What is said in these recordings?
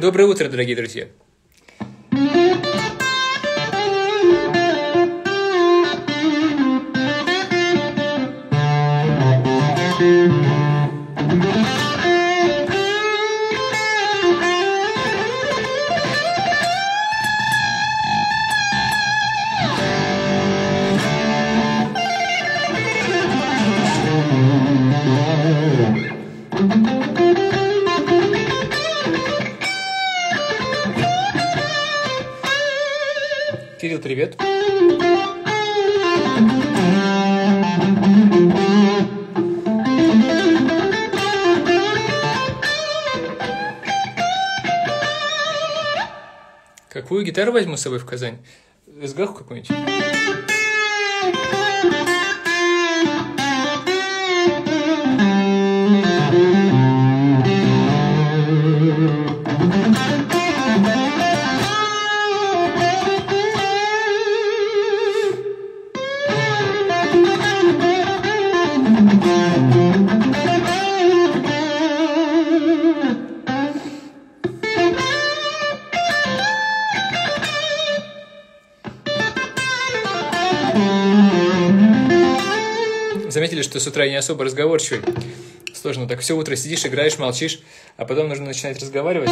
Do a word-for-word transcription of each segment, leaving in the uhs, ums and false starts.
Доброе утро, дорогие друзья. Кирилл, привет. Какую гитару возьму с собой в Казань? Эсгаху какую-нибудь? Заметили, что с утра я не особо разговорчивый? Сложно так. Все утро сидишь, играешь, молчишь, а потом нужно начинать разговаривать.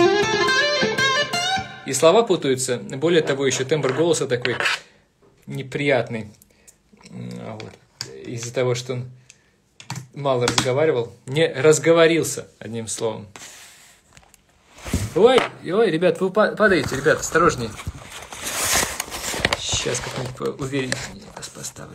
И слова путаются. Более того, еще тембр голоса такой неприятный. Вот. Из-за того, что он мало разговаривал. Не разговорился, одним словом. Ой, ой, ребят, вы падаете, ребят, осторожнее. Сейчас как-нибудь увереннее вас поставлю.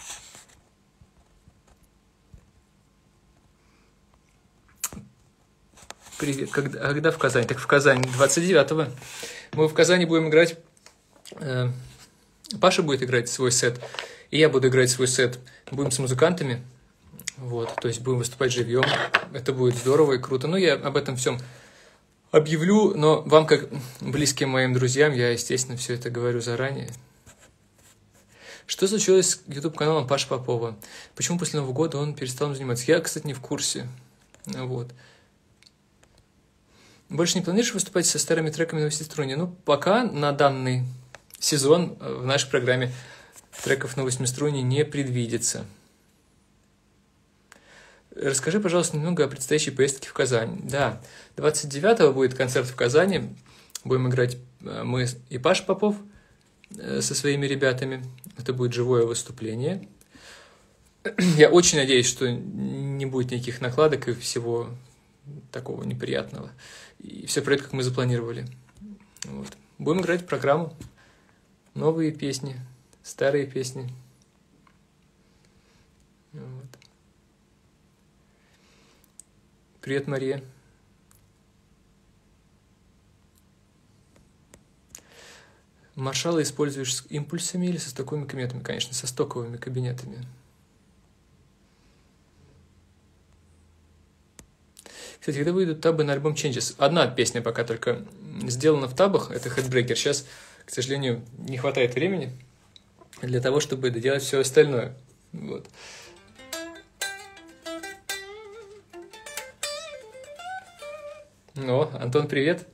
Привет. Когда, а когда в Казани? Так в Казани двадцать девятого. Мы в Казани будем играть. Э, Паша будет играть свой сет, и я буду играть свой сет. Будем с музыкантами. Вот, то есть будем выступать живьем. Это будет здорово и круто. Ну, я об этом всем объявлю, но вам, как близким моим друзьям, я, естественно, все это говорю заранее. Что случилось с ютуб-каналом Паши Попова? Почему после Нового года он перестал заниматься? Я, кстати, не в курсе. Вот. Больше не планируешь выступать со старыми треками на восьмиструне? Ну, пока на данный сезон в нашей программе треков на восьмиструне не предвидится. Расскажи, пожалуйста, немного о предстоящей поездке в Казань. Да, двадцать девятого будет концерт в Казани. Будем играть мы и Паша Попов со своими ребятами. Это будет живое выступление. Я очень надеюсь, что не будет никаких накладок и всего такого неприятного. И все пройдет, как мы запланировали. Вот. Будем играть программу. Новые песни, старые песни. Вот. Привет, Мария. Маршала используешь с импульсами или со стоковыми кабинетами? Конечно, со стоковыми кабинетами. Кстати, когда выйдут табы на альбом Changes? Одна песня пока только сделана в табах, это Headbreaker. Сейчас, к сожалению, не хватает времени для того, чтобы доделать все остальное. Вот. О, Антон, привет.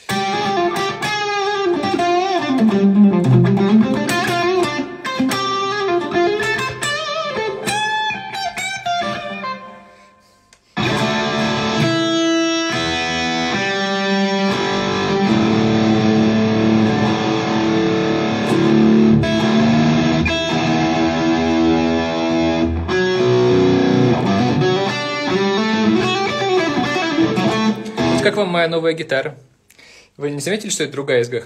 Как вам моя новая гитара? Вы не заметили, что это другая эсгаха?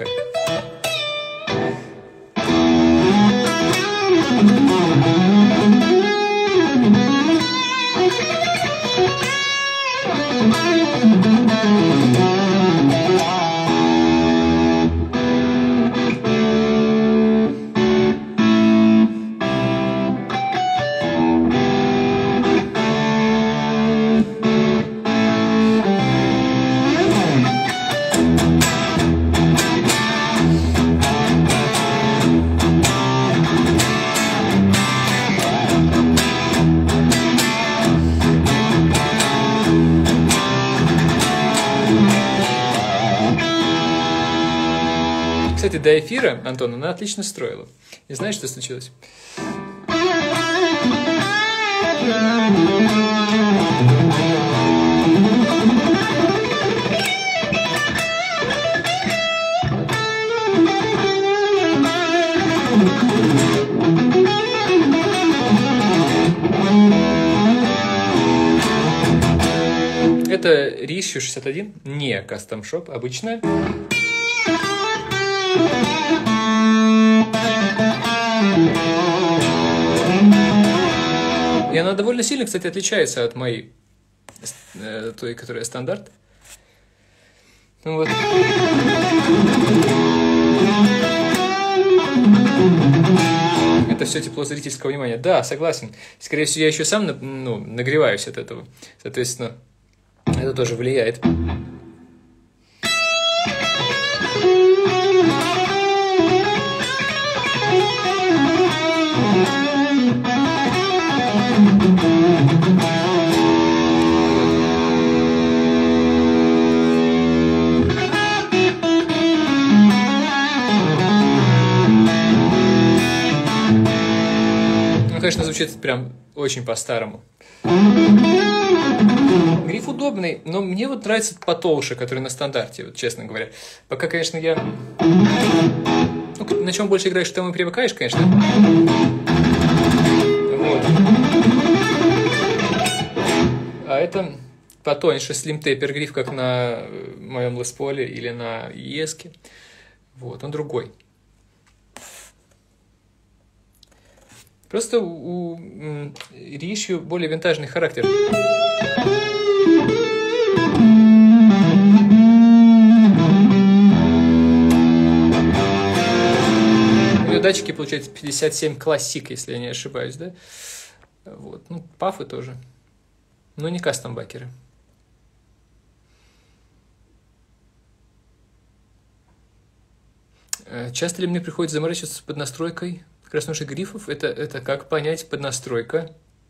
Кстати, до эфира, Антон, она отлично строила. И знаешь, что случилось? Это Reissue шестьдесят один, не Custom Shop, обычная. И она довольно сильно, кстати, отличается от моей, э, той, которая стандарт. Вот. Это все тепло зрительского внимания. Да, согласен. Скорее всего, я еще сам ну, нагреваюсь от этого. Соответственно, это тоже влияет. Ну, конечно, звучит прям очень по-старому. Гриф удобный, но мне вот нравится потолще, который на стандарте, вот, честно говоря. Пока, конечно, я... Ну, на чем больше играешь, к тому и привыкаешь, конечно. Вот. А это потоньше Slim Taper гриф, как на моем Les Paul или на и эс-ке. Вот, он другой. Просто у Reissue более винтажный характер. У нее датчики, получается, пятьдесят семь Classic, если я не ошибаюсь, да? Вот. Ну, пафы тоже. Но не кастомбакеры. Часто ли мне приходится заморачиваться под настройкой краснушек грифов? Это, это как понять поднастройка?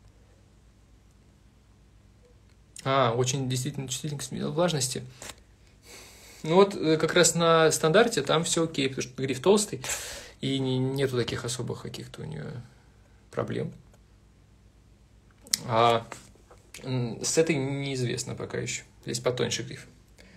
А, очень действительно чувствительность влажности. Ну вот как раз на стандарте там все окей, потому что гриф толстый, и не, нету таких особых каких-то у нее проблем. А с этой неизвестно пока еще. Здесь потоньше гриф.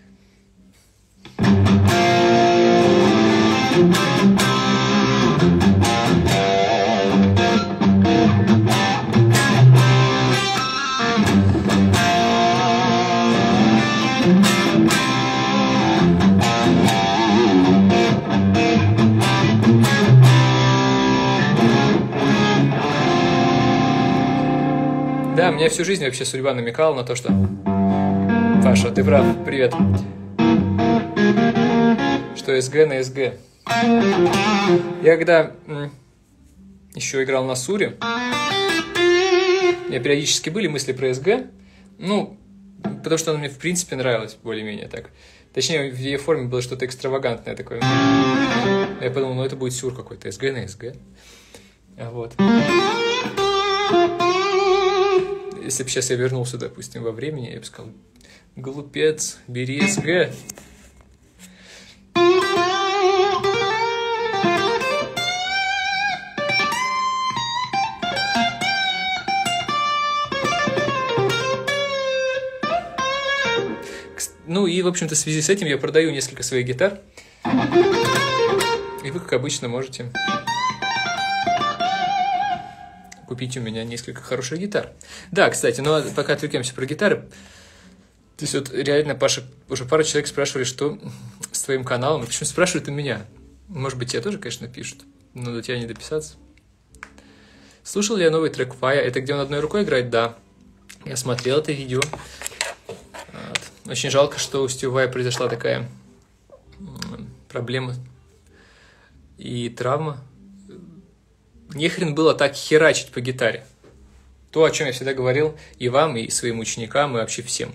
Да, меня всю жизнь вообще судьба намекала на то, что... Паша, ты прав, привет. Что эс гэ на эс гэ. Я когда м, еще играл на Суре, у меня периодически были мысли про эс гэ, ну, потому что она мне в принципе нравилась более-менее так. Точнее, в ее форме было что-то экстравагантное такое. Я подумал, ну это будет сюр какой-то, эс гэ на эс гэ. Вот. Если бы сейчас я вернулся, допустим, во времени, я бы сказал, глупец, бери эс гэ. Ну и, в общем-то, в связи с этим я продаю несколько своих гитар. И вы, как обычно, можете купить у меня несколько хороших гитар. Да, кстати, ну пока отвлекаемся про гитары. То есть вот реально, Паша, уже пара человек спрашивали, что с твоим каналом. Почему спрашивают у меня? Может быть, тебе тоже, конечно, пишут, но до тебя не дописаться. Слушал ли я новый трек Фая? Это где он одной рукой играет? Да. Я смотрел это видео. Вот. Очень жалко, что у Стива Вая произошла такая проблема и травма. Нехрен было так херачить по гитаре. То, о чем я всегда говорил и вам, и своим ученикам, и вообще всем.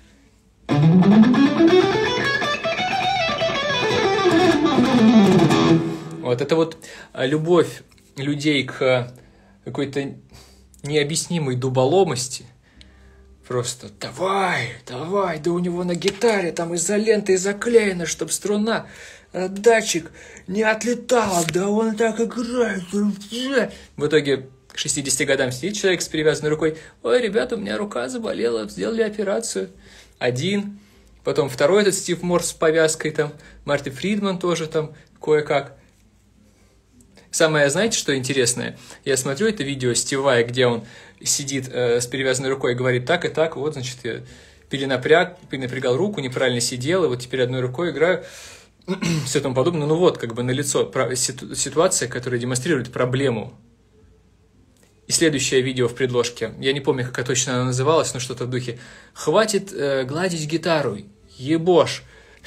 Вот это вот любовь людей к какой-то необъяснимой дуболомости, Просто давай, давай, да у него на гитаре там изолентой заклеено, чтобы струна, датчик не отлетала, да он так играет. В итоге к шестидесяти годам сидит человек с перевязанной рукой. Ой, ребята, у меня рука заболела, сделали операцию. Один. Потом второй этот Стив Морс с повязкой там. Марти Фридман тоже там кое-как. Самое, знаете, что интересное? Я смотрю это видео Стива, где он сидит э, с перевязанной рукой и говорит так и так. Вот, значит, я перенапряг, перенапрягал руку, неправильно сидел, и вот теперь одной рукой играю. Все тому подобное. Ну вот, как бы налицо ситуация, которая демонстрирует проблему. И следующее видео в предложке, я не помню, как точно оно называлось, но что-то в духе «Хватит э, гладить гитару, ебошь».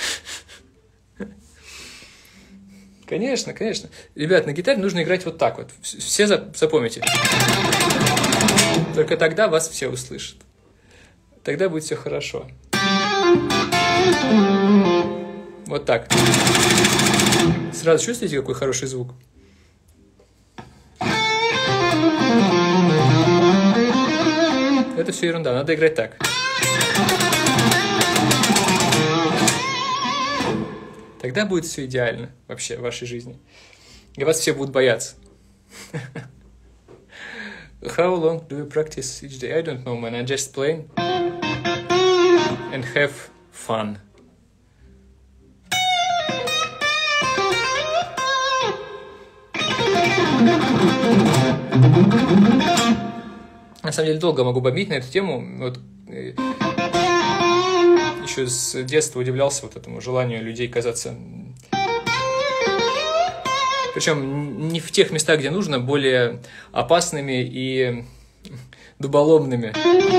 Конечно, конечно. Ребят, на гитаре нужно играть вот так вот. Все запомните. Только тогда вас все услышат. Тогда будет все хорошо. Вот так. Сразу чувствуете, какой хороший звук? Это все ерунда, надо играть так. Тогда будет все идеально вообще в вашей жизни. И вас все будут бояться. How long do you practice each day? I don't know, man. I just play and have fun. На самом деле долго могу бомбить на эту тему. Вот, э, еще с детства удивлялся вот этому желанию людей казаться... Причем не в тех местах, где нужно, более опасными и дуболомными.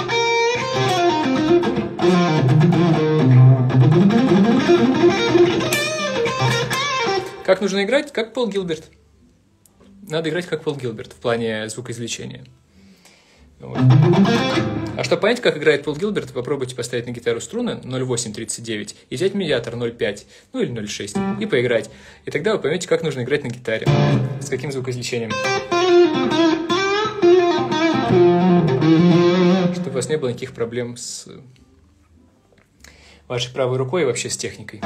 Как нужно играть? Как Пол Гилберт. Надо играть как Пол Гилберт в плане звукоизвлечения. Вот. А чтобы понять, как играет Пол Гилберт, попробуйте поставить на гитару струны ноль восемь тридцать девять и взять медиатор ноль пять, ну или ноль шесть и поиграть. И тогда вы поймете, как нужно играть на гитаре, с каким звукоизвлечением. Чтобы у вас не было никаких проблем с вашей правой рукой и вообще с техникой.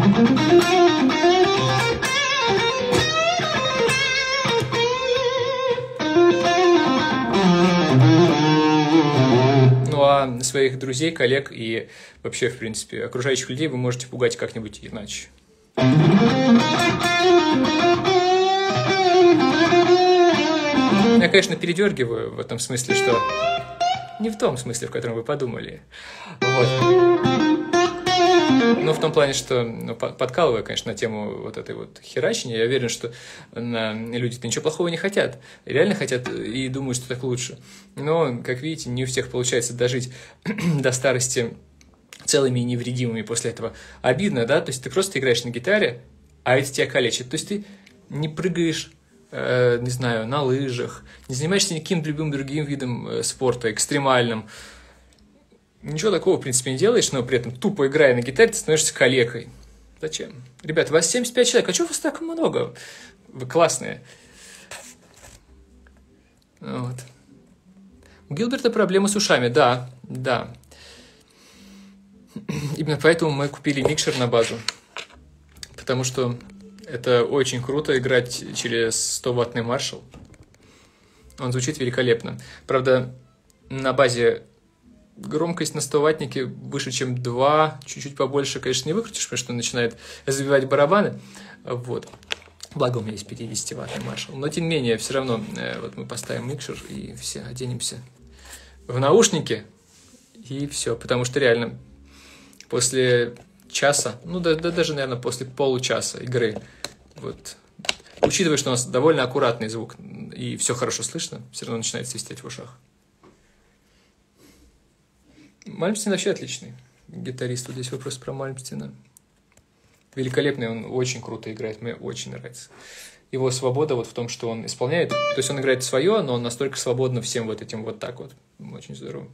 Ну а своих друзей, коллег и вообще, в принципе, окружающих людей вы можете пугать как-нибудь иначе. Я, конечно, передергиваю в этом смысле, что... Не в том смысле, в котором вы подумали. Вот. Но в том плане, что ну, подкалывая, конечно, на тему вот этой вот херачения, я уверен, что на, люди-то ничего плохого не хотят. Реально хотят и думают, что так лучше. Но, как видите, не у всех получается дожить до старости целыми и невредимыми после этого. Обидно, да? То есть ты просто играешь на гитаре, а это тебя калечит. То есть ты не прыгаешь, э, не знаю, на лыжах, не занимаешься никаким любым другим видом э, спорта, экстремальным. Ничего такого, в принципе, не делаешь, но при этом тупо играя на гитаре, ты становишься калекой. Зачем? Ребята, вас семьдесят пять человек, а чего вас так много? Вы классные. Вот. У Гилберта проблемы с ушами, да, да. Именно поэтому мы купили микшер на базу. Потому что это очень круто играть через сто ваттный Marshall. Он звучит великолепно. Правда, на базе громкость на сто ваттнике выше, чем два, чуть-чуть побольше, конечно, не выкрутишь, потому что он начинает забивать барабаны. Вот. Благо у меня есть пятидесятиваттный Marshall. Но, тем не менее, все равно вот мы поставим микшер и все оденемся в наушники, и все. Потому что реально после часа, ну да, да даже, наверное, после получаса игры, вот, учитывая, что у нас довольно аккуратный звук и все хорошо слышно, все равно начинает свистеть в ушах. Мальмстин вообще отличный гитарист. Вот здесь вопрос про Мальмстина. Великолепный, он очень круто играет, мне очень нравится. Его свобода вот в том, что он исполняет, то есть он играет свое, но он настолько свободно всем вот этим вот так вот. Очень здорово.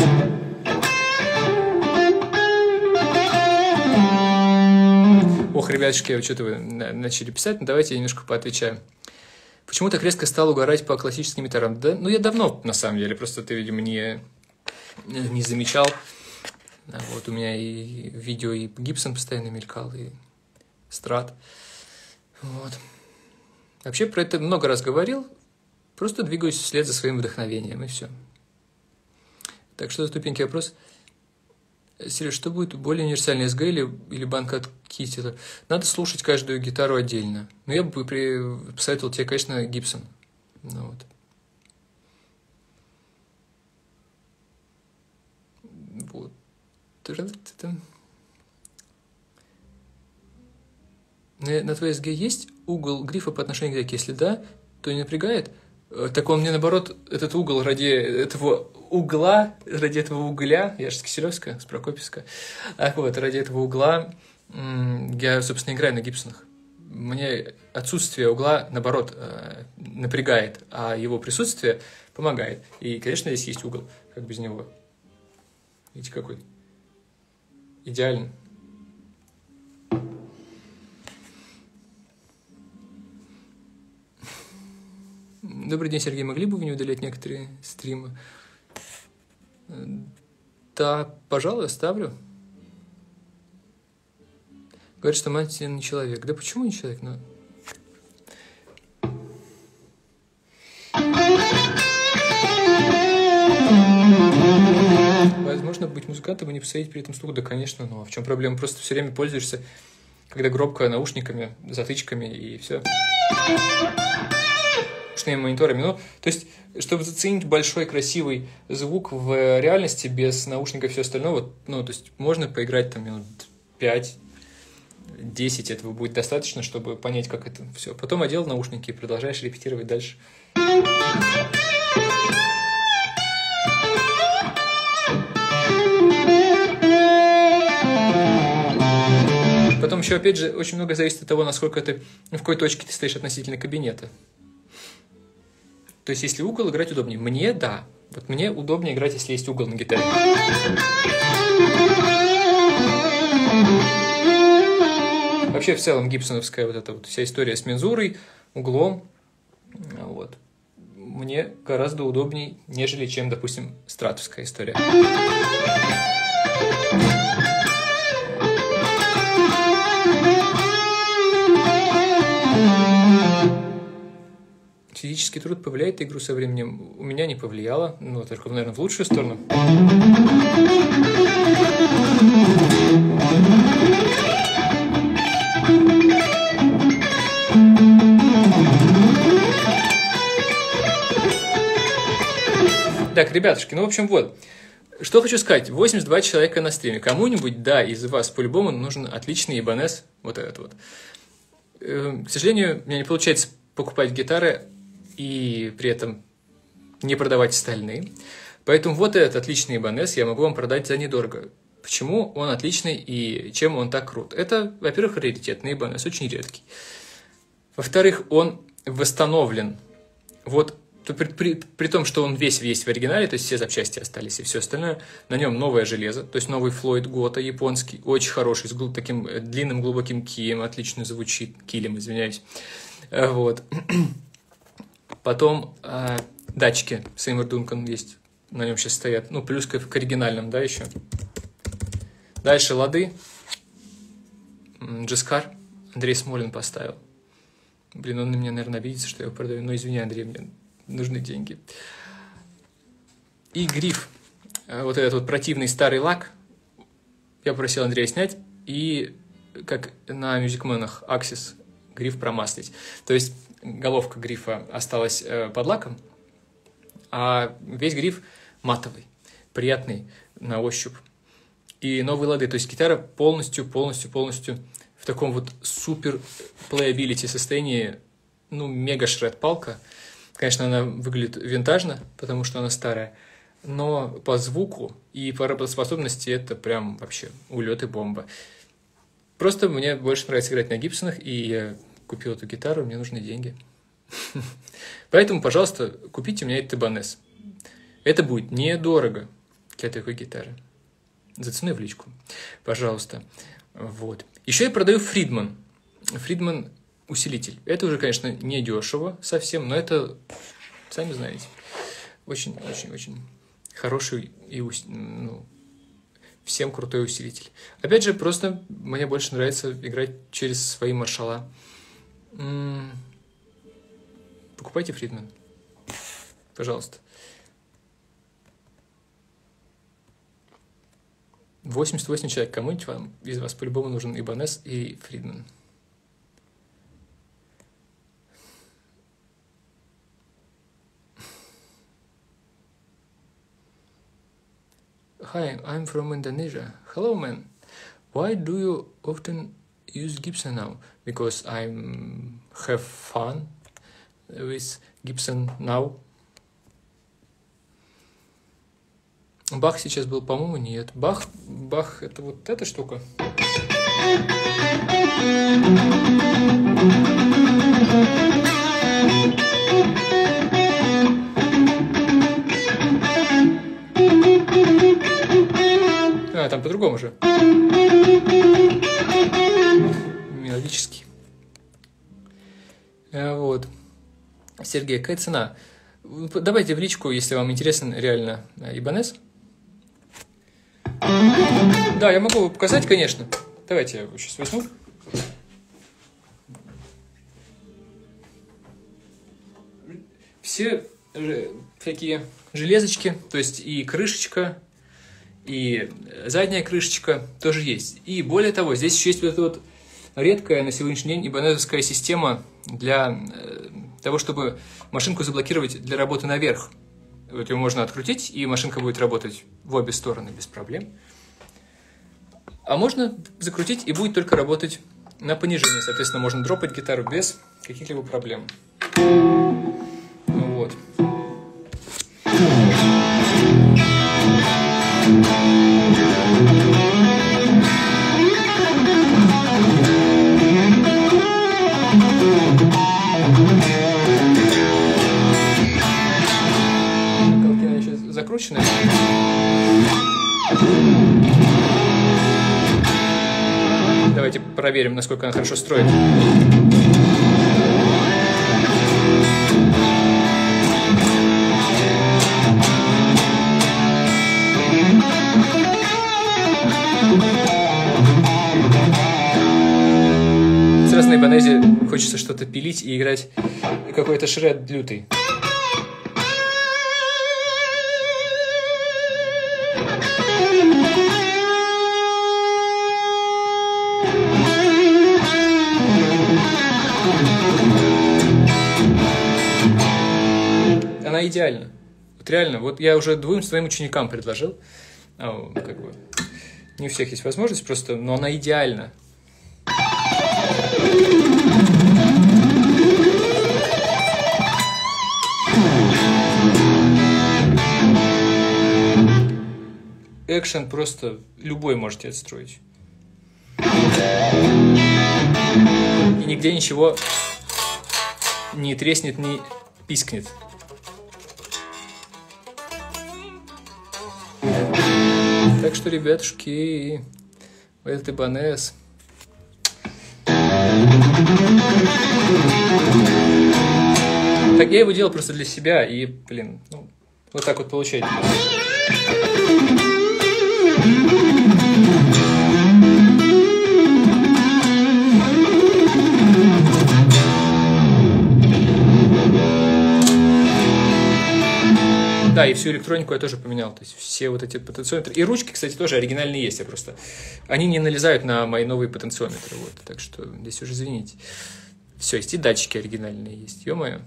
Ох, ребятушки, вот что-то вы начали писать, но давайте я немножко поотвечаю. Почему так резко стал угорать по классическим гитарам? Да, ну, я давно, на самом деле, просто ты, видимо, не, не замечал. Вот у меня и видео, и Гибсон постоянно мелькал, и Страт. Вот. Вообще про это много раз говорил, просто двигаюсь вслед за своим вдохновением, и все. Так, что за тупенький вопрос? Сереж, что будет более универсальный, эс джи или, или банка от Китила? Надо слушать каждую гитару отдельно. Но я бы при... посоветовал тебе, конечно, Гибсон. Ну, вот. Вот. На, на твоей эс джи есть угол грифа по отношению к деке? Если да, то не напрягает? Так он мне, наоборот, этот угол ради этого угла, ради этого угля, я же с Киселевска, с Прокопьевска, а вот, ради этого угла я, собственно, играю на Гибсонах. Мне отсутствие угла, наоборот, напрягает, а его присутствие помогает. И, конечно, здесь есть угол, как без него. Видите, какой? Идеально. Добрый день, Сергей. Могли бы вы не удалять некоторые стримы? Да, пожалуй, оставлю. Говорят, что Мартин не человек. Да почему не человек? Ну... Возможно, быть музыкантом и не посадить при этом слух. Да, конечно, но в чем проблема? Просто все время пользуешься, когда громко, наушниками, затычками и все. Мониторами. Ну, то есть, чтобы заценить большой красивый звук в реальности без наушников и все остальное, вот, ну, то есть, можно поиграть там минут пять-десять, этого будет достаточно, чтобы понять, как это все. Потом одел наушники и продолжаешь репетировать дальше. Потом еще, опять же, очень много зависит от того, насколько ты, в какой точке ты стоишь относительно кабинета. То есть, если угол, играть удобнее. Мне, да. Вот мне удобнее играть, если есть угол на гитаре. Вообще, в целом, гибсоновская вот эта вот вся история с мензурой, углом, вот, мне гораздо удобнее, нежели чем, допустим, стратовская история. Физический труд повлияет на игру со временем? У меня не повлияло, но только, наверное, в лучшую сторону. Так, ребятушки, ну, в общем, вот. Что хочу сказать. восемьдесят два человека на стриме. Кому-нибудь, да, из вас по-любому нужен отличный Ibanez, вот этот вот. К сожалению, у меня не получается покупать гитары и при этом не продавать остальные. Поэтому вот этот отличный Ibanez я могу вам продать за недорого. Почему он отличный и чем он так крут? Это, во-первых, раритетный Ibanez, очень редкий. Во-вторых, он восстановлен. Вот при, при, при том, что он весь весь в оригинале, то есть все запчасти остались и все остальное, на нем новое железо, то есть новый Floyd Goto японский, очень хороший, с гл- таким длинным глубоким кием, отлично звучит, килем, извиняюсь. Вот. Потом э, датчики Сеймур Дункан есть, на нем сейчас стоят, ну, плюс к, к оригинальным, да, еще. Дальше лады. Джескар Андрей Смолин поставил. Блин, он на меня, наверное, обидится, что я его продаю, но извини, Андрей, мне нужны деньги. И гриф. Вот этот вот противный старый лак. Я попросил Андрея снять, и как на Мюзикменах Axis гриф промаслить. То есть головка грифа осталась э, под лаком, а весь гриф матовый, приятный на ощупь. И новые лады, то есть гитара полностью, полностью, полностью в таком вот супер плеябилити состоянии, ну, мега шред палка. Конечно, она выглядит винтажно, потому что она старая, но по звуку и по работоспособности это прям вообще улет и бомба. Просто мне больше нравится играть на гибсонах, и я купил эту гитару, мне нужны деньги. Поэтому, пожалуйста, купите у меня этот Ibanez. Это будет недорого для такой гитары. За ценой в личку. Пожалуйста. Вот. Еще я продаю Фридман. Фридман усилитель. Это уже, конечно, не дешево совсем, но это, сами знаете, очень-очень-очень хороший и ну, всем крутой усилитель. Опять же, просто мне больше нравится играть через свои маршала. М-м- покупайте Фридман. Пожалуйста. восемьдесят восемь человек. Кому-нибудь вам, из вас по-любому нужен Ибанес и Фридман. Hi, I'm from Indonesia. Hello, man. Why do you often use Gibson now? Because I'm have fun with Gibson now. Бах сейчас был, по-моему, нет. Бах, Бах, это вот эта штука. А, там по-другому же. Мелодический. Вот. Сергей, какая цена? Давайте в личку, если вам интересен реально Ибанес. Да, я могу показать, конечно. Давайте я его сейчас возьму. Все всякие железочки, то есть и крышечка, и задняя крышечка тоже есть. И более того, здесь еще есть вот эта вот редкая на сегодняшний день ибанезовская система для того, чтобы машинку заблокировать для работы наверх. Вот ее можно открутить, и машинка будет работать в обе стороны без проблем. А можно закрутить, и будет только работать на понижении. Соответственно, можно дропать гитару без каких-либо проблем. Ну вот. Колкина сейчас закрученная. Давайте проверим, насколько она хорошо строит. Сразу на ибанезе хочется что-то пилить и играть какой-то шред лютый. Она идеальна. Вот реально, вот я уже двум своим ученикам предложил. А, как бы, не у всех есть возможность просто, но она идеальна. Экшен просто любой можете отстроить. И нигде ничего не треснет, не пискнет. Так что, ребятушки, этот ибанес. Так я его делал просто для себя, и, блин, ну, вот так вот получается. Да, и всю электронику я тоже поменял. То есть все вот эти потенциометры. И ручки, кстати, тоже оригинальные есть. Я просто... Они не налезают на мои новые потенциометры. Вот. Так что здесь уже извините. Все, есть и датчики оригинальные есть. Ё-моё.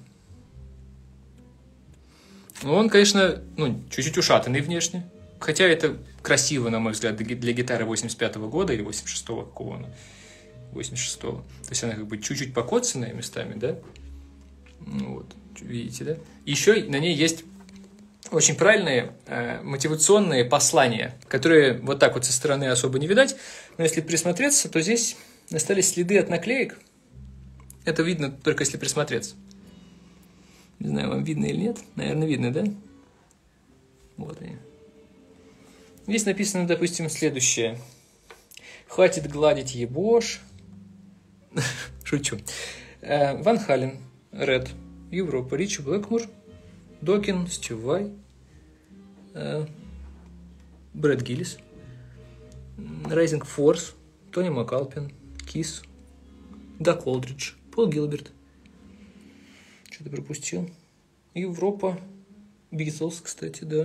Ну, он, конечно, ну, чуть-чуть ушатанный внешне. Хотя это красиво, на мой взгляд, для гитары восемьдесят пятого года или восемьдесят шестого, какого она? восемьдесят шестого. То есть она как бы чуть-чуть покоцанная местами, да? Ну, вот, видите, да? Еще на ней есть очень правильные э, мотивационные послания, которые вот так вот со стороны особо не видать. Но если присмотреться, то здесь остались следы от наклеек. Это видно только если присмотреться. Не знаю, вам видно или нет. Наверное, видно, да? Вот они. Здесь написано, допустим, следующее. Хватит гладить ебош. Шучу. Э, Ван Хален, Ред, Европа, Ричи Блэкмур, Докин, Стив Vai, э, Брэд Гиллис, Rising Force, Тони Макалпин, Кис, Дак Олдридж, Пол Гилберт. Что-то пропустил. Европа, Битлз, кстати, да.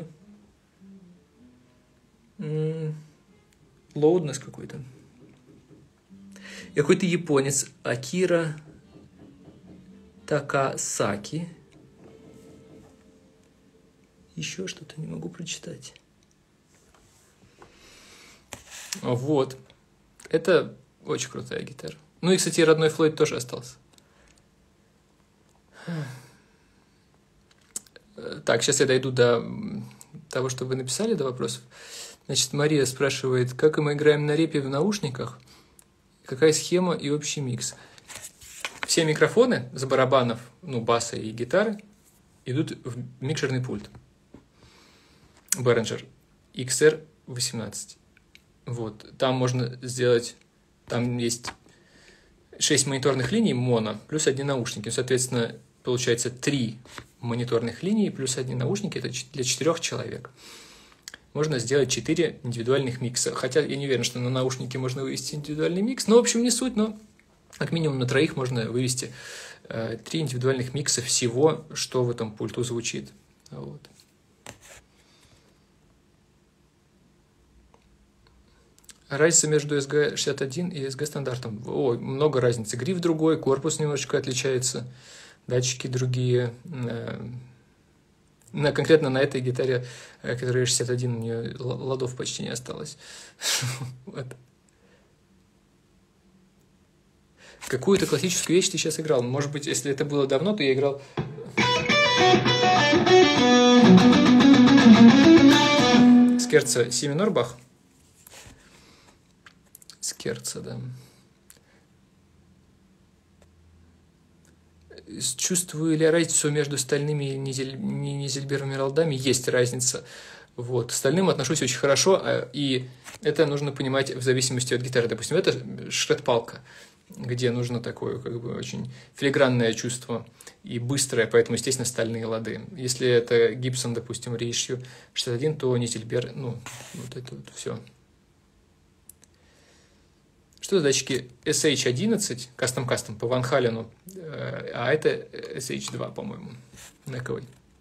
Лоуднес какой-то. Какой-то японец Акира Такасаки. Еще что-то не могу прочитать. Вот. Это очень крутая гитара. Ну и, кстати, родной Флойд тоже остался. Так, сейчас я дойду до того, что вы написали, до вопросов. Значит, Мария спрашивает, как мы играем на репе в наушниках, какая схема и общий микс. Все микрофоны с барабанов, ну, баса и гитары идут в микшерный пульт. Behringer икс эр восемнадцать. Вот, там можно сделать, там есть шесть мониторных линий моно, плюс одни наушники. Соответственно, получается три мониторных линии плюс одни наушники, это для четырех человек. Можно сделать четыре индивидуальных микса. Хотя я не уверен, что на наушники можно вывести индивидуальный микс. Но, в общем, не суть, но как минимум на троих можно вывести э, три индивидуальных микса всего, что в этом пульту звучит. Вот. Разница между эс джи шестьдесят один и эс джи стандартом. Ой, много разницы. Гриф другой, корпус немножечко отличается, датчики другие. На, конкретно на этой гитаре, которая шестьдесят один, у нее ладов почти не осталось. Вот. Какую-то классическую вещь ты сейчас играл? Может быть, если это было давно, то я играл... Скерца си минор Бах. Скерца, да. Чувствую ли разницу между стальными и низельберовыми ролдами? Есть разница. Вот. К стальным отношусь очень хорошо, и это нужно понимать в зависимости от гитары. Допустим, это шред-палка, где нужно такое как бы очень филигранное чувство и быстрое, поэтому, естественно, стальные лады. Если это Gibson, допустим, Reissue шестьдесят один, то низельбер, ну, вот это вот все. Что за датчики эс эйч одиннадцать, кастом-кастом по Ван Халену, а это эс эйч два, по-моему, нековый.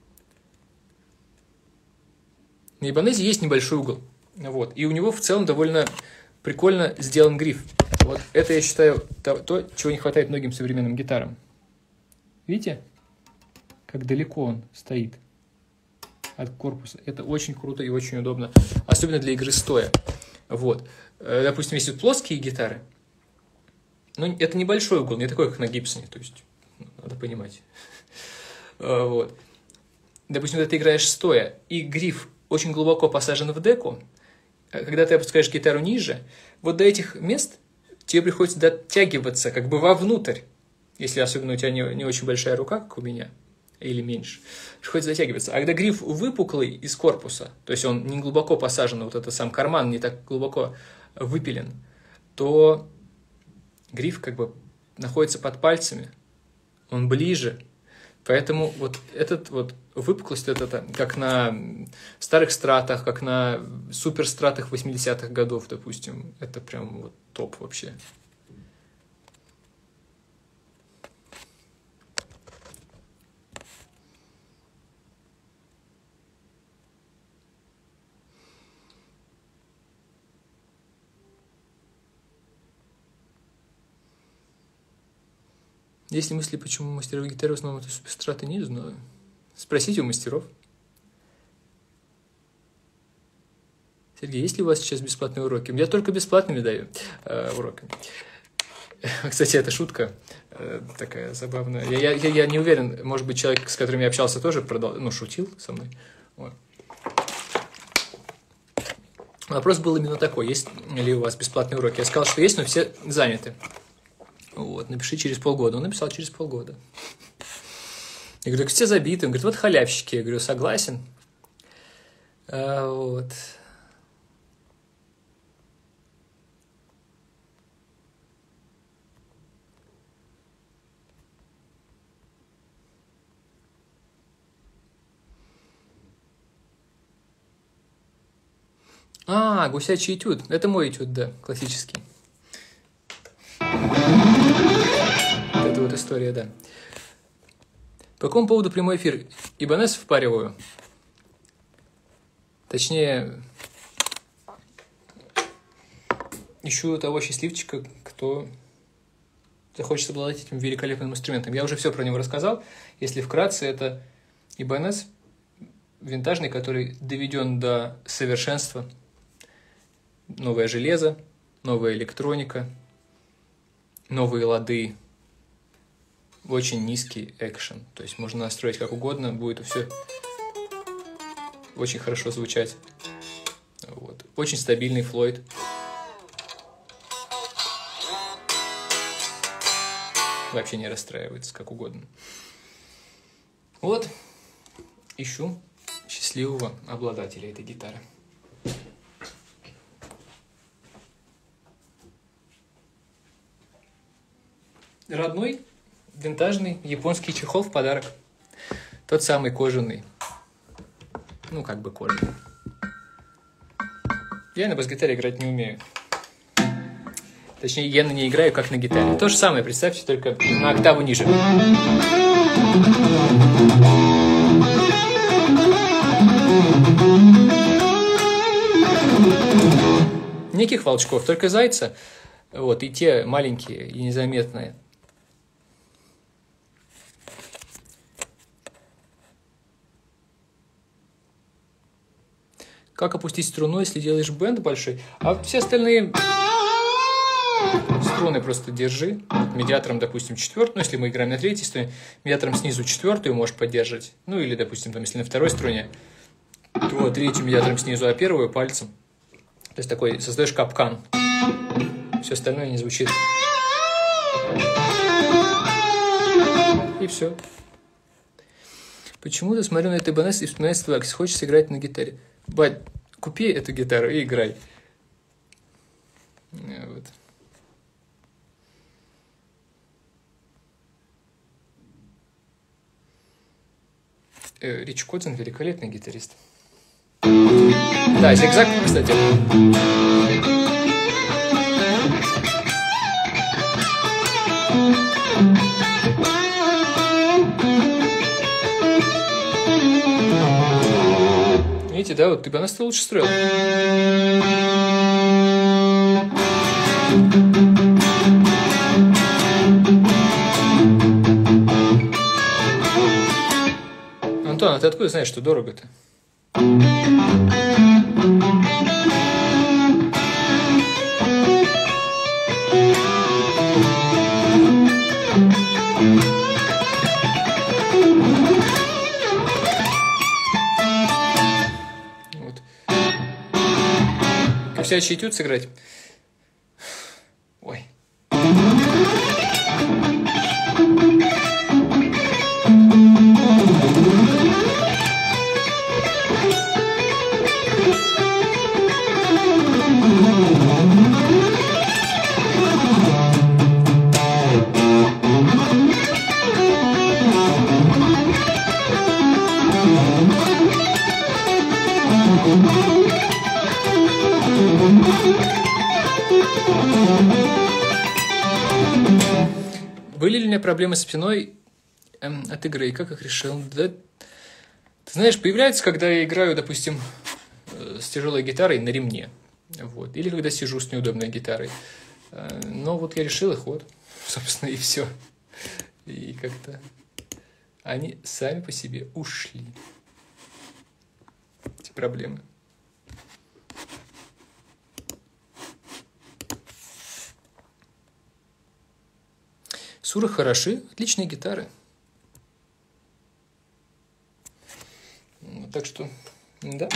На Ibanez есть небольшой угол, вот, и у него в целом довольно прикольно сделан гриф. Вот это, я считаю, то, то, чего не хватает многим современным гитарам. Видите, как далеко он стоит от корпуса. Это очень круто и очень удобно, особенно для игры стоя. Вот. Допустим, есть вот плоские гитары, но это небольшой угол, не такой, как на Гибсоне, то есть надо понимать. Вот. Допустим, когда ты играешь стоя, и гриф очень глубоко посажен в деку, когда ты опускаешь гитару ниже, вот до этих мест тебе приходится дотягиваться как бы вовнутрь, если особенно у тебя не, не очень большая рука, как у меня, или меньше, приходится затягиваться. А когда гриф выпуклый из корпуса, то есть он не глубоко посажен, вот этот сам карман не так глубоко выпилен, то гриф как бы находится под пальцами, он ближе. Поэтому вот этот вот выпуклость, это, это как на старых стратах, как на суперстратах восьмидесятых годов, допустим, это прям вот топ вообще. Есть ли мысли, почему мастеровые гитары в основном это суперстраты, не знаю. Спросите у мастеров. Сергей, есть ли у вас сейчас бесплатные уроки? Я только бесплатными даю э, уроки. Кстати, это шутка э, такая забавная. Я, я, я не уверен, может быть, человек, с которым я общался, тоже продал, ну, шутил со мной. Вот. Вопрос был именно такой, есть ли у вас бесплатные уроки. Я сказал, что есть, но все заняты. Вот, напиши через полгода. Он написал через полгода. Я говорю, так все забиты. Он говорит, вот халявщики. Я говорю, согласен. А, вот. А, гусячий этюд. Это мой этюд, да, классический. Вот это вот история, да. По какому поводу прямой эфир? Ибанез впариваю. Точнее, ищу того счастливчика, кто захочет обладать этим великолепным инструментом. Я уже все про него рассказал. Если вкратце, это Ибанез винтажный, который доведен до совершенства. Новое железо, новая электроника, новые лады, очень низкий экшен. То есть можно настроить как угодно, будет все очень хорошо звучать. Вот. Очень стабильный Флойд. Вообще не расстраивается, как угодно. Вот, ищу счастливого обладателя этой гитары. Родной, винтажный, японский чехол в подарок. Тот самый кожаный. Ну, как бы кожаный. Я на бас-гитаре играть не умею. Точнее, я на ней играю, как на гитаре. То же самое, представьте, только на октаву ниже. Никаких волчков, только зайца. Вот, и те маленькие и незаметные. Как опустить струну, если делаешь бенд большой? А все остальные струны просто держи. Медиатором, допустим, четвертую. Ну, если мы играем на третьей струне, медиатором снизу четвертую можешь поддерживать. Ну, или, допустим, там, если на второй струне, то третью медиатором снизу, а первую пальцем. То есть такой создаешь капкан. Все остальное не звучит. И все. Почему-то смотрю на этот Ибанез и вспоминаю твой акс. Хочется играть на гитаре. Бать, купи эту гитару и играй. Вот. Э, Рич Кодзен великолепный гитарист. Да, зигзаг, кстати. Видите, да, вот Ибанез лучше строил. Антон, а ты откуда знаешь, что дорого-то? Гусячий этюд сыграть. Ой. Были ли у меня проблемы с спиной эм, от игры, и как их решил? Да, ты знаешь, появляется, когда я играю, допустим, с тяжелой гитарой на ремне, вот, или когда сижу с неудобной гитарой. Но вот я решил их, вот, собственно, и все. И как-то они сами по себе ушли, эти проблемы. Суры хороши, отличные гитары. Так что, да.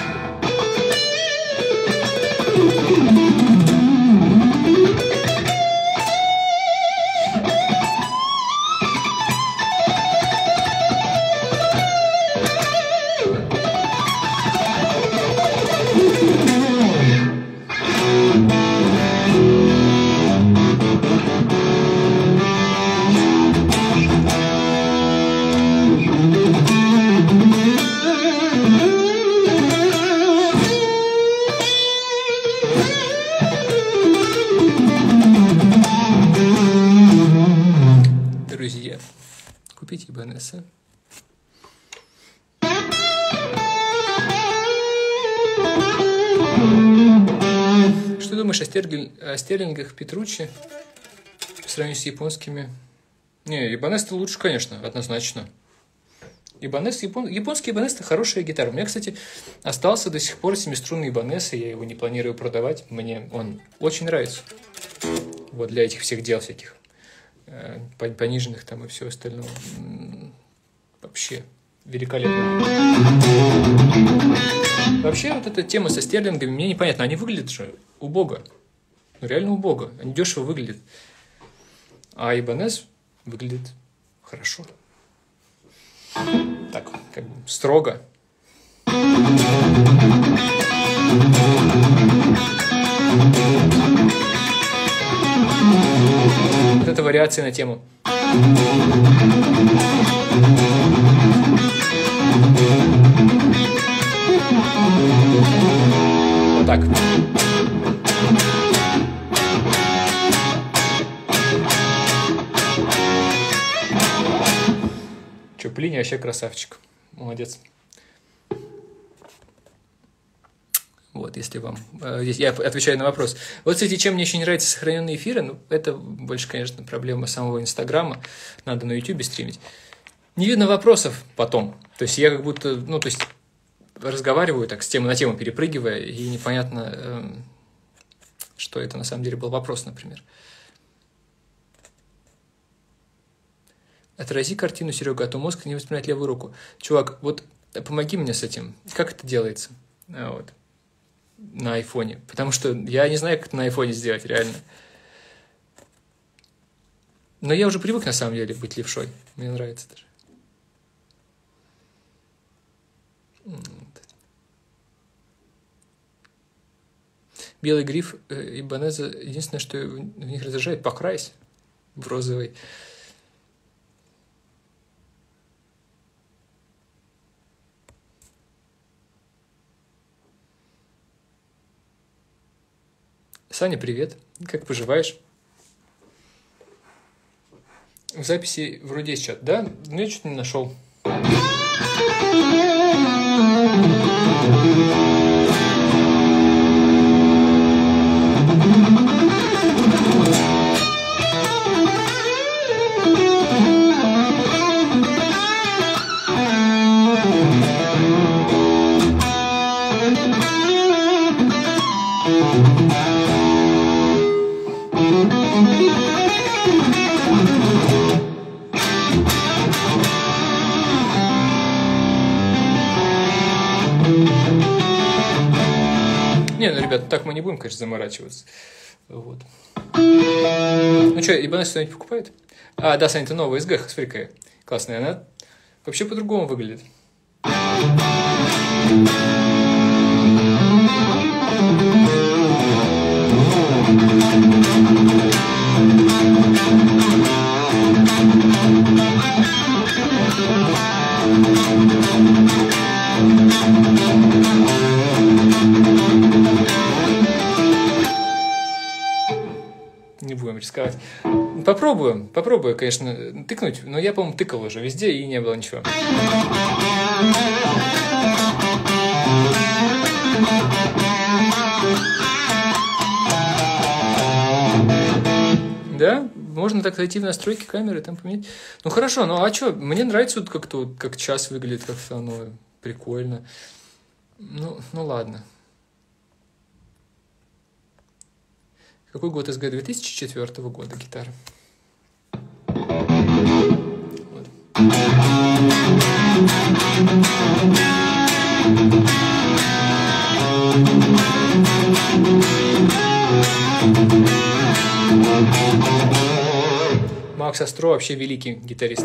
думаешь о, стерлинг... о стерлингах Петруччи по сравнению с японскими? Не, Ибанес-то лучше, конечно, однозначно. Ибанес, япон... Японский Ибанес – это хорошая гитара. У меня, кстати, остался до сих пор семиструнный Ибанес, и я его не планирую продавать. Мне он очень нравится. Вот для этих всех дел всяких э, пониженных там и все остальное. Вообще великолепно. Вообще вот эта тема со стерлингами мне непонятна. Они выглядят же убого. Ну реально убого. Они дешево выглядят. А Ибанес выглядит хорошо. Так, как бы строго. Вот это вариация на тему. Вот так. Че, Плини вообще красавчик. Молодец. Вот, если вам... Здесь я отвечаю на вопрос. Вот, кстати, чем мне очень нравятся сохраненные эфиры, ну, это больше, конечно, проблема самого Инстаграма. Надо на Ютубе стримить. Не видно вопросов потом. То есть я как будто, ну, то есть разговариваю так, с темы на тему перепрыгивая, и непонятно, э, что это на самом деле был вопрос, например. Отрази картину, Серега, а то мозг не воспринимает левую руку. Чувак, вот помоги мне с этим. Как это делается? Вот. На айфоне. Потому что я не знаю, как это на айфоне сделать, реально. Но я уже привык, на самом деле, быть левшой. Мне нравится даже. Белый гриф Ибанеза, единственное, что в них раздражает, покрась в розовый. Саня, привет. Как поживаешь? В записи вроде есть чат, да? Но я что-то не нашел. Не, ну, ребята, так мы не будем, конечно, заморачиваться. Вот. Ну что, Ибанес что-нибудь покупает? А, да, Саня, это новая эс гэ, смотри, какая классная. Она вообще по-другому выглядит. Не будем рисковать. Попробуем, попробую, конечно, тыкнуть, но я, по-моему, тыкал уже везде, и не было ничего. Да, можно так зайти в настройки камеры, там поменять. Ну хорошо, ну а что, мне нравится вот как-то вот, как час выглядит, как-то оно прикольно. Ну, ну ладно. Какой год эс гэ? две тысячи четвёртого года гитара. Вот. Макс Астро вообще великий гитарист.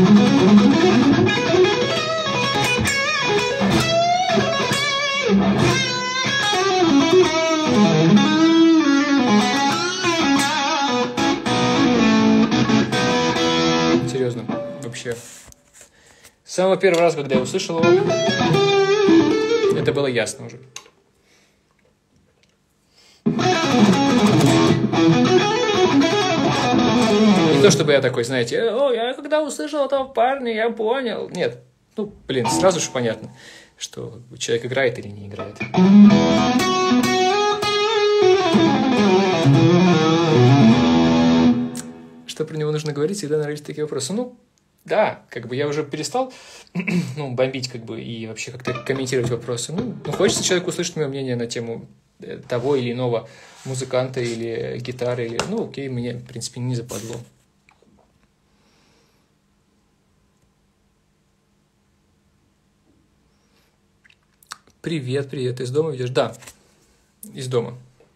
Серьезно, вообще. С самого первого раза, когда я услышал его, это было ясно уже. Не то, чтобы я такой, знаете, о, я когда услышал этого парня, я понял. Нет, ну, блин, сразу же понятно, что человек играет или не играет. что про него нужно говорить, всегда нравились такие вопросы. Ну, да, как бы я уже перестал ну, бомбить как бы и вообще как-то комментировать вопросы. Ну, ну, хочется человеку услышать мое мнение на тему того или иного музыканта или гитары, или, ну, окей, мне, в принципе, не западло. Привет, привет, ты из дома ведешь? Да, из дома.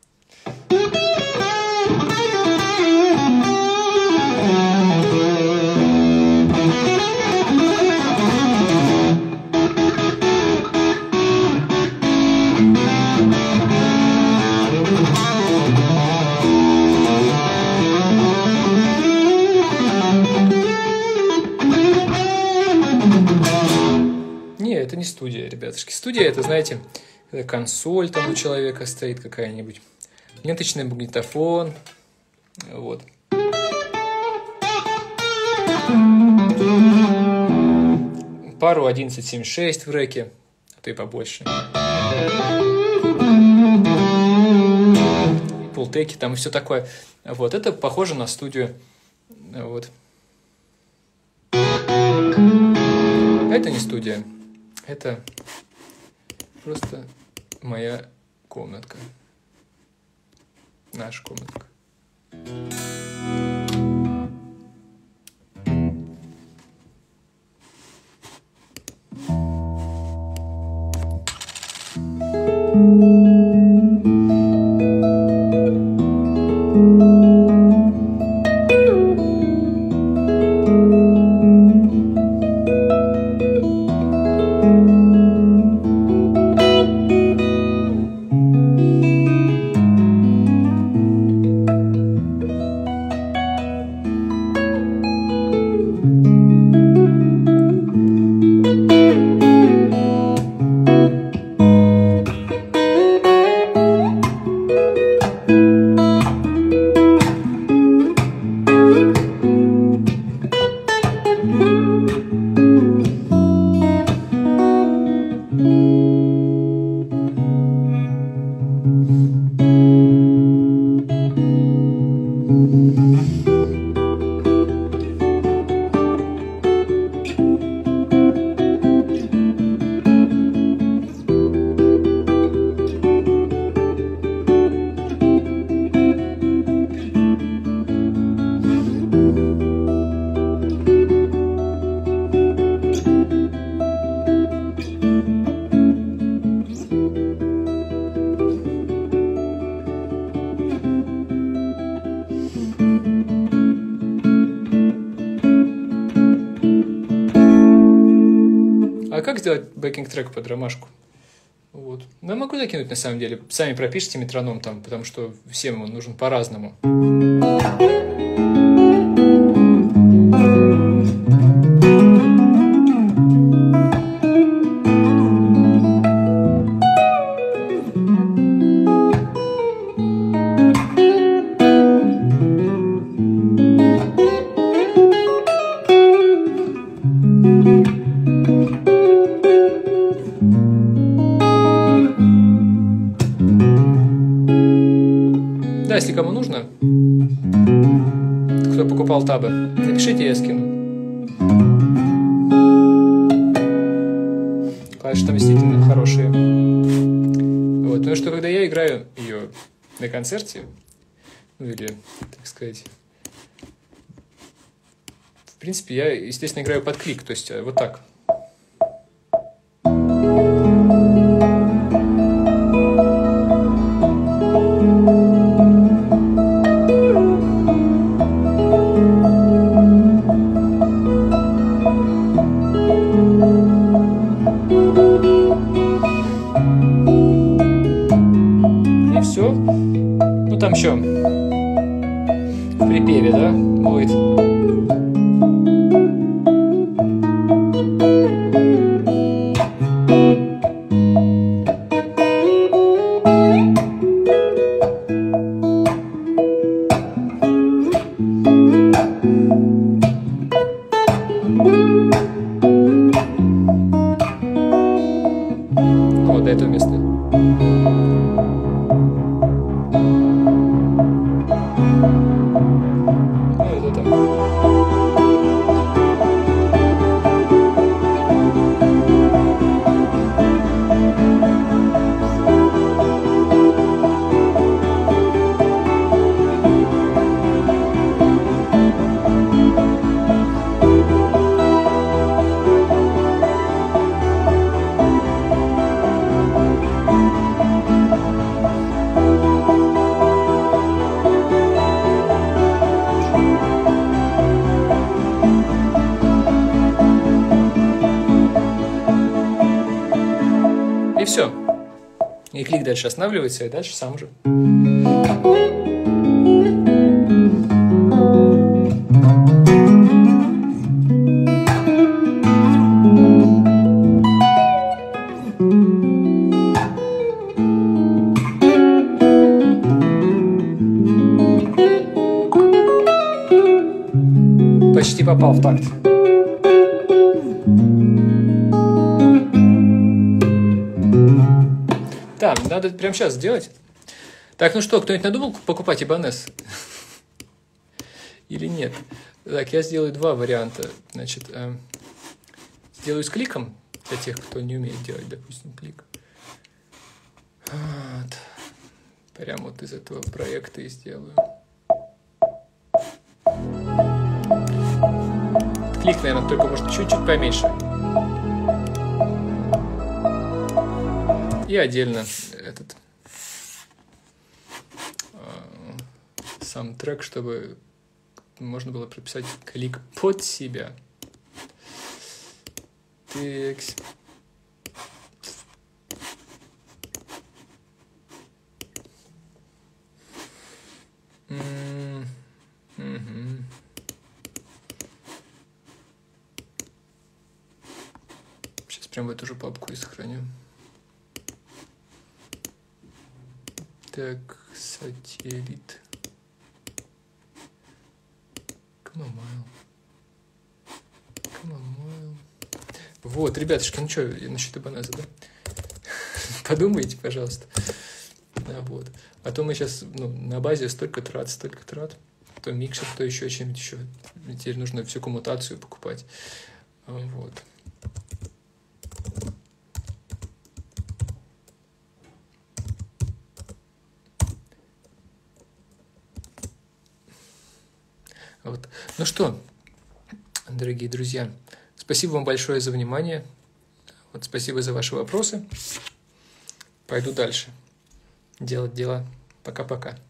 Это не студия, ребятушки. Студия, это, знаете, это консоль там у человека стоит какая-нибудь, ленточный магнитофон, вот. Пару одиннадцать семьдесят шесть в рэке, а то и побольше. Пултеки там и все такое. Вот, это похоже на студию. Вот. Это не студия. Это просто моя комнатка. Наша комнатка. А как сделать бэкинг-трек под ромашку? Вот. Ну, я могу закинуть, на самом деле. Сами пропишите метроном там, потому что всем он нужен по-разному. Если кому нужно, кто покупал табы, напишите, я скину. Клавиши там действительно хорошие. Вот. Потому что когда я играю ее на концерте, ну или, так сказать, в принципе, я, естественно, играю под клик, то есть вот так. Там еще в припеве, да, будет. Вот до этого места. Ну, это там. все. И клик дальше останавливается, и дальше сам уже. Почти попал в такт. Да, надо прямо сейчас сделать. Так, ну что, кто-нибудь надумал покупать Ибанез? Или нет? Так, я сделаю два варианта. Значит, э, сделаю с кликом, для тех, кто не умеет делать, допустим, клик. Вот. Прямо вот из этого проекта и сделаю. Клик, наверное, только может чуть-чуть поменьше. И отдельно этот э, сам трек, чтобы можно было прописать клик под себя. Текс. Mm-hmm. Сейчас прям в эту же папку и сохраню. Так, сателлит. Камомайл. Камомайл. Вот, ребятушки, ну что, насчет Ибанеза, да? Подумайте, пожалуйста. А, вот. А то мы сейчас ну, на базе столько трат, столько трат. То микшер, то еще чем-нибудь еще. Теперь нужно всю коммутацию покупать. Вот. Вот. Ну что, дорогие друзья, спасибо вам большое за внимание. Вот, спасибо за ваши вопросы. Пойду дальше делать дела. Пока-пока.